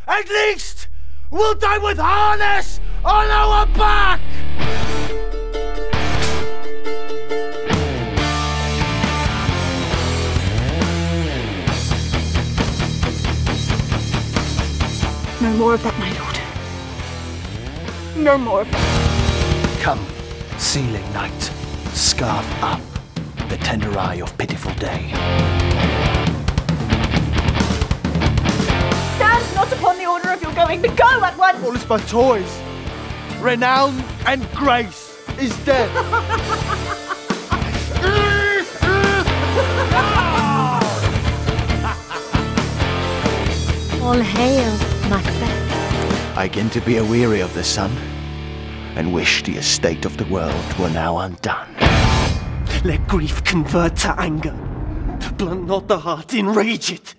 At least we'll die with harness on our back! No more of that, my lord. No more of that. Come, sealing night, scarf up the tender eye of pitiful day. Stand not upon the order of your going, but go at once! All is but toys. Renown and grace is dead. All hail, Macbeth. I begin to be aweary of the sun, and wish the estate of the world were now undone. Let grief convert to anger. Blunt not the heart, enrage it.